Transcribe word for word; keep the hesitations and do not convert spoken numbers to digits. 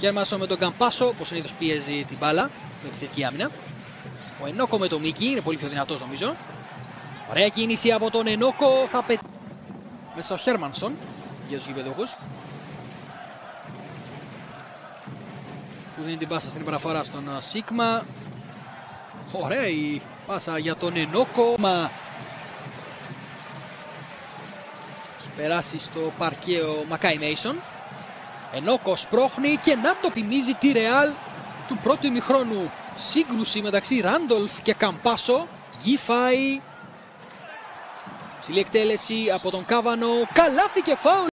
Χέρμανσον με τον Καμπάσο, όπως συνήθως πίεζει την μπάλα, με επιθετική άμυνα. Ο Ενόκο με τον Μίκη, είναι πολύ πιο δυνατός νομίζω. Ωραία κίνηση από τον Ενόκο, θα πετύχει μέσα ο Χέρμανσον για τους γηπεδούχους. Που δίνει την πάσα στην επαναφορά στον Σίγμα. Ωραία η πάσα για τον Ενόκο. Μα έχει περάσει στο παρκαίο Μακάι Μέισον. Ενόκο σπρώχνει και να το θυμίζει τη Ρεάλ του πρώτου ημιχρόνου. Σύγκρουση μεταξύ Ράντολφ και Καμπάσο. Γκίφαη. Ψηλή εκτέλεση από τον Κάβανο. Καλάθι και φάουλ.